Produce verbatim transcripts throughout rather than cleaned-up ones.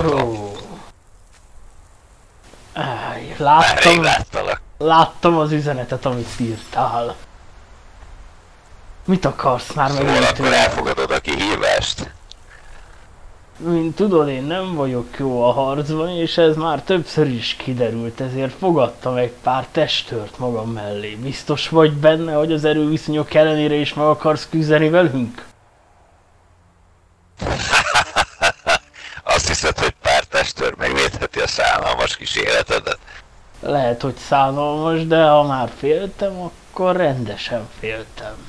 Oh. Láttam, láttam az üzenetet, amit írtál. Mit akarsz már szóval megint? Akkor elfogadod a kihívást? Mint tudod, én nem vagyok jó a harcban, és ez már többször is kiderült, ezért fogadtam egy pár testőrt magam mellé. Biztos vagy benne, hogy az erőviszonyok ellenére is meg akarsz küzdeni velünk? Azt hiszed, hogy pár testőr megvédheti a szánalmas kis életedet? Lehet, hogy szánalmas, de ha már féltem, akkor rendesen féltem.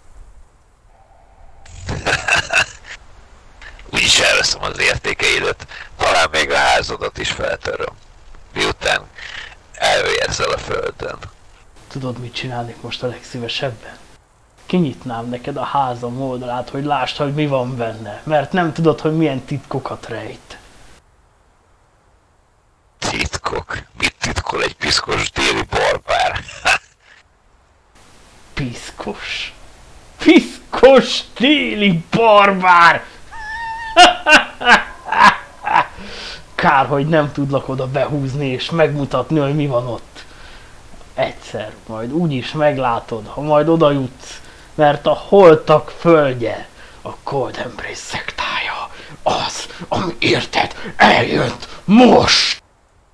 Úgyis elveszem az értékeidet, talán még a házadat is feltöröm. Miután elvérzel a földön. Tudod, mit csinálnék most a legszívesebben? Kinyitnám neked a házam oldalát, hogy lásd, hogy mi van benne, mert nem tudod, hogy milyen titkokat rejt. Titkok? Mit titkol egy piszkos déli barbár? Piszkos. Piszkos déli barbár! Kár, hogy nem tudlak oda behúzni és megmutatni, hogy mi van ott. Egyszer, majd úgyis meglátod, ha majd oda jutsz, mert a holtak földje, a Cold Embrace szektája, az, ami érted, eljött most!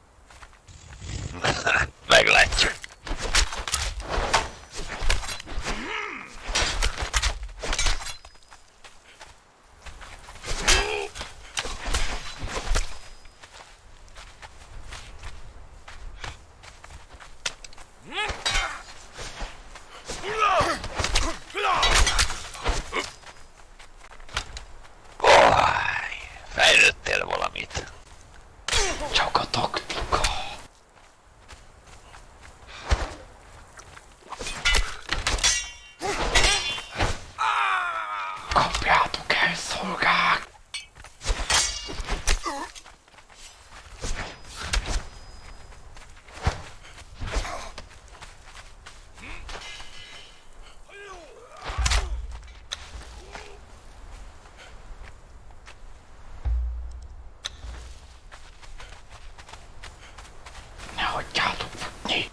Meglátjuk. Fejlődtél valamit. Csak a taktika. Kapjátok el, szolgák! Ne hagyjátok futni!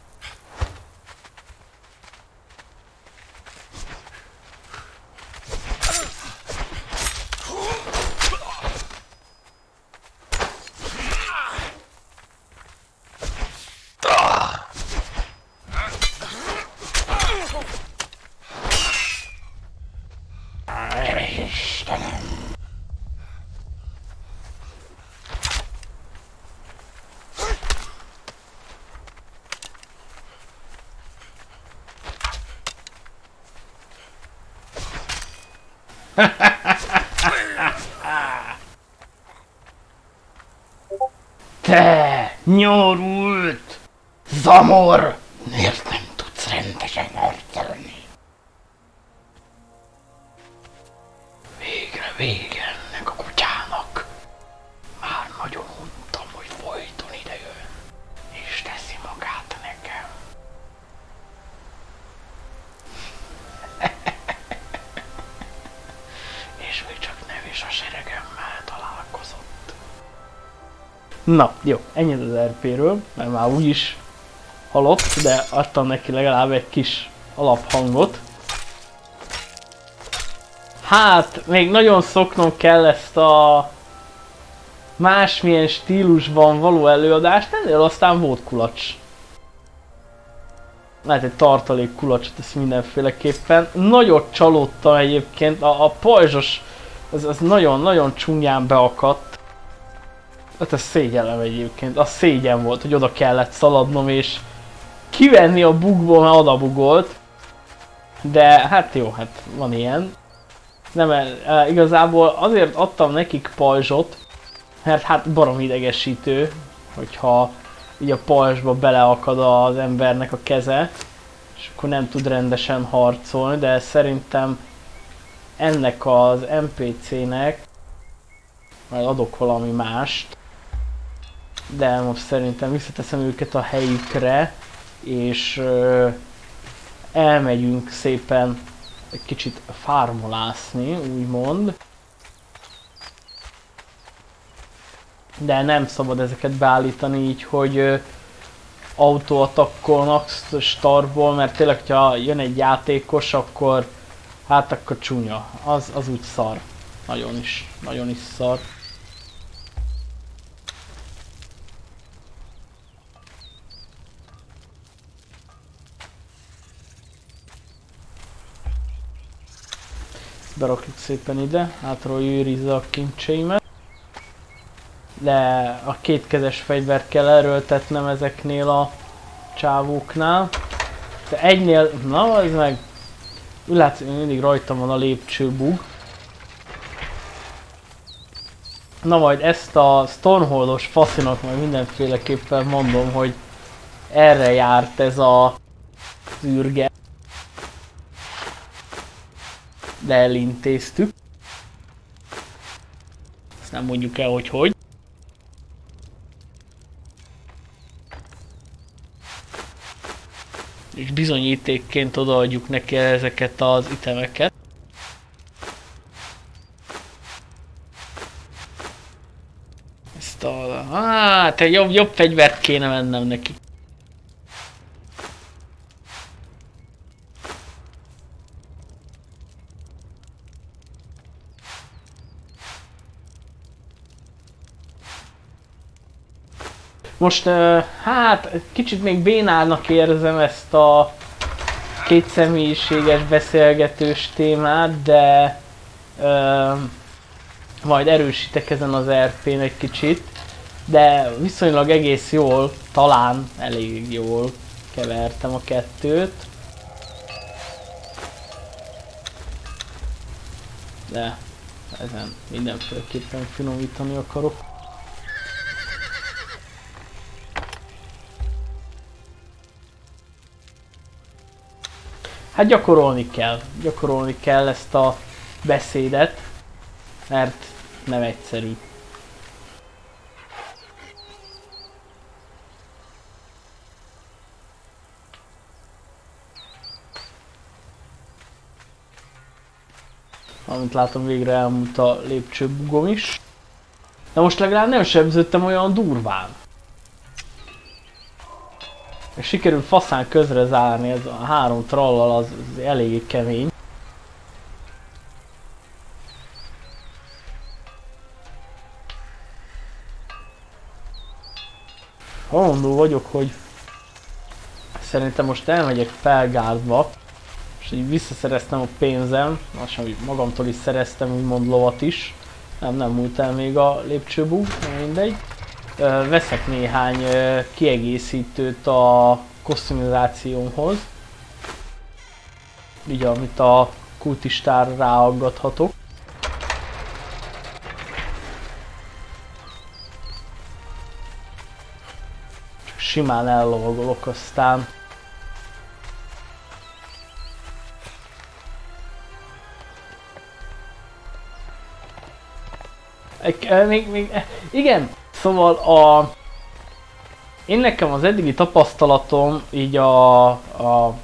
Istenem! Te, nyomorult! Zamor! Miért nem tudsz rendesen harcolni? Végre vége ennek a kutyának. Már nagyon untam, hogy folyton idejön, és teszi magát nekem. És még csak nem is a seregemmel találkozott. Na, jó, ennyit az er pé-ről, mert már úgyis halott, de adtam neki legalább egy kis alaphangot. Hát, még nagyon szoknom kell ezt a másmilyen stílusban való előadást, ennél aztán volt kulacs. Lehet egy tartalék kulacsot, ezt mindenféleképpen. Nagyot csalódtam egyébként, a, a pajzsos, az, az nagyon-nagyon csúnyán beakadt. Hát ez szégyellem egyébként, az szégyen volt, hogy oda kellett szaladnom és kivenni a bugból, mert oda bugolt. De hát jó, hát van ilyen. Nem, e, igazából azért adtam nekik pajzsot, mert hát barom idegesítő, hogyha így a pajzsba beleakad az embernek a keze, és akkor nem tud rendesen harcolni, de szerintem ennek az en pé cé-nek majd adok valami mást, de most szerintem visszateszem őket a helyükre, és ö, elmegyünk szépen egy kicsit farmolászni, úgymond. de nem szabad ezeket beállítani így, hogy autóatakkolnak startból, mert tényleg, ha jön egy játékos, akkor hát akkor csúnya. Az, az úgy szar. Nagyon is, nagyon is szar. Berakjuk szépen ide, hátról őrizze a kincseimet. De a kétkezes fegyvert kell erőltetnem ezeknél a csávóknál. De egynél, na ez meg, úgy látszik, hogy mindig rajtam van a lépcsőbug. Na majd ezt a Stormholdos faszinak majd mindenféleképpen mondom, hogy erre járt ez a űrge. De elintéztük. Ezt nem mondjuk el, hogy hogy. És bizonyítékként odaadjuk neki ezeket az itemeket. Ezt a... Hát egy jobb, jobb fegyvert kéne vennem neki. Most hát kicsit még bénának érzem ezt a kétszemélységes beszélgetős témát, de ö, majd erősítek ezen az er pén egy kicsit, de viszonylag egész jól, talán elég jól kevertem a kettőt. De ezen mindenféleképpen finomítani akarok. Hát gyakorolni kell, gyakorolni kell ezt a beszédet, mert nem egyszerű. Amint látom, végre elmúlt a lépcsőbugom is. De most legalább nem sebződtem olyan durván. És sikerült faszán közre zárni, ez a három trallal az, az eléggé kemény. Hajlandó vagyok, hogy szerintem most elmegyek Felgárdba, és így visszaszereztem a pénzem, lassan magamtól is szereztem úgymond lovat is. Nem, nem múlt el még a lépcsőbug, mindegy. Veszek néhány kiegészítőt a kosztumizációmhoz, így amit a kultistára ráaggathatok. Csak simán ellovagolok, aztán még, még, igen! Szóval a... Én nekem az eddigi tapasztalatom így a... a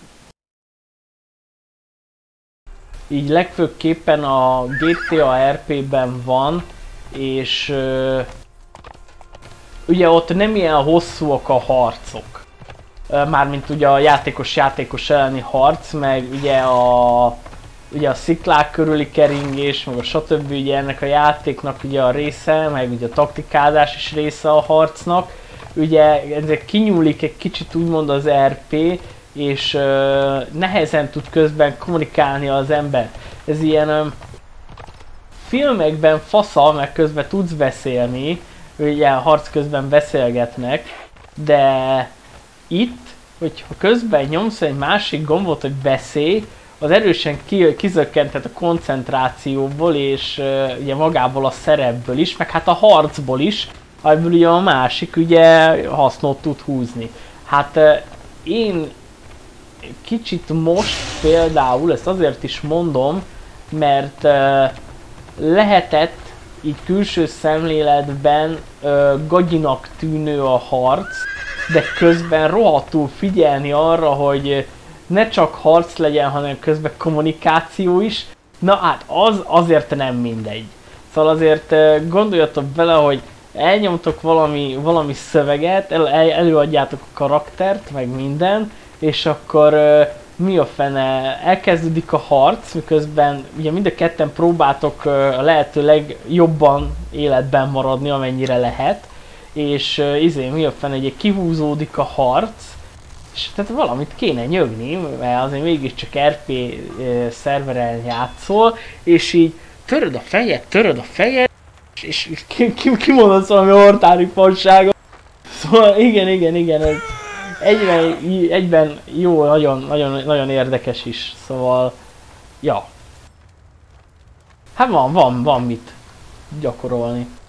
így legfőképpen a gé té á er pé-ben van, és uh, ugye ott nem ilyen hosszúak a harcok. Uh, mármint ugye a játékos-játékos elleni harc, meg ugye a... ugye a sziklák körüli keringés, meg a stb. Ugye ennek a játéknak ugye a része, meg ugye a taktikázás is része a harcnak. Ugye ezek kinyúlik egy kicsit úgymond az er pé, és uh, nehezen tud közben kommunikálni az ember. Ez ilyen um, filmekben fasza, meg közben tudsz beszélni, ugye harc közben beszélgetnek, de itt, hogyha közben nyomsz egy másik gombot, hogy beszélj, az erősen ki, kizökkenthet a koncentrációból és uh, ugye magából a szerepből is, meg hát a harcból is, amiből ugye a másik ugye hasznot tud húzni. Hát uh, én kicsit most például, ezt azért is mondom, mert uh, lehetett így külső szemléletben uh, gagyinak tűnő a harc, de közben rohadtul figyelni arra, hogy ne csak harc legyen, hanem közben kommunikáció is. Na hát az azért nem mindegy. Szóval azért gondoljatok bele, hogy elnyomtok valami, valami szöveget, el, el, előadjátok a karaktert, meg minden, és akkor uh, mi a fene, elkezdődik a harc, miközben ugye mind a ketten próbáltok uh, a lehető legjobban életben maradni, amennyire lehet, és uh, izé, mi a fene, ugye kihúzódik a harc, és tehát valamit kéne nyögni, mert azért mégiscsak er pé uh, szerveren játszol, és így töröd a fejed, töröd a fejed, és kimondod valami hortári fasságot. Szóval igen, igen, igen, ez egyben, egyben jó, nagyon, nagyon, nagyon érdekes is, szóval, ja. Hát van, van, van mit gyakorolni.